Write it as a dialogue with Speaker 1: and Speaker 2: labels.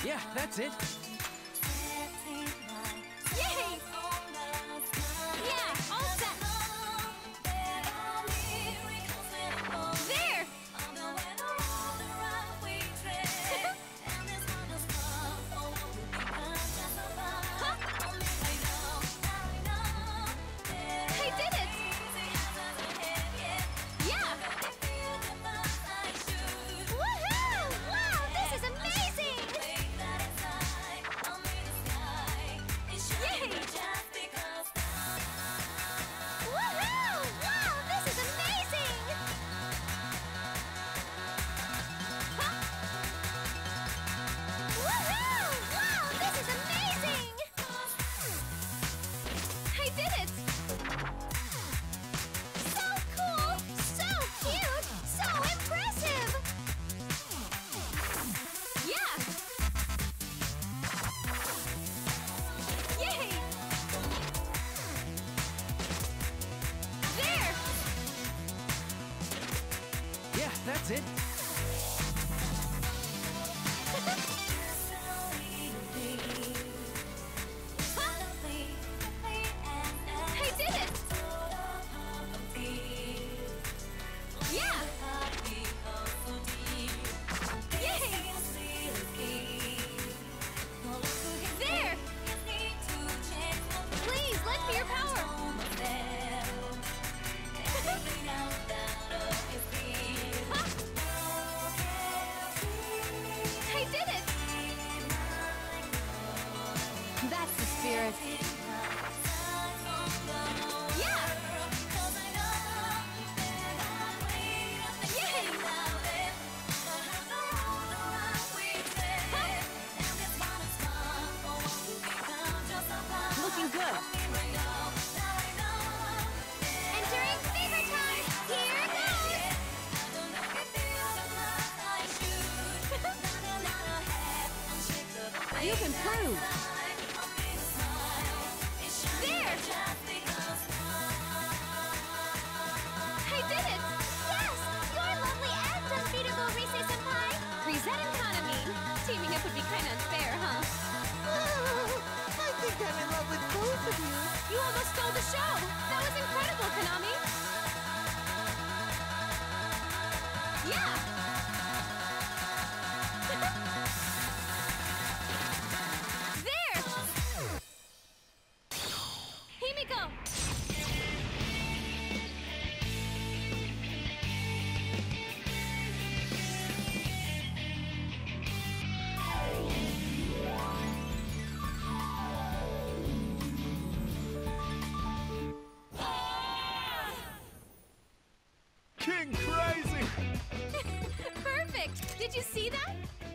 Speaker 1: Yeah, that's it.
Speaker 2: Yay! Yeah, all set. There! I did it! Yeah! Woohoo! Wow, this is amazing! Yay! Woohoo! Wow, this is amazing! Huh? Woohoo! Wow, this is amazing! I did it! So cool! So cute! So impressive! Yeah! Yay! There!
Speaker 1: Yeah, that's it.
Speaker 2: I did it! Yeah! Yay! There! Please, lend me your power! Huh? I did it! That's the spirit. Yeah! Yay!
Speaker 1: Looking good.
Speaker 2: Entering fever time! Here goes!
Speaker 1: You've improved.
Speaker 2: There! I did it! Yes! You're lovely and unbeatable, Rise-senpai! Reset and Kanami. Teaming up would be kind of unfair, huh?
Speaker 3: I think I'm in love with both of you.
Speaker 2: You almost stole the show! That was incredible, Konami! Yeah! There! Himiko!
Speaker 4: King Crazy!
Speaker 2: Perfect! Did you see that?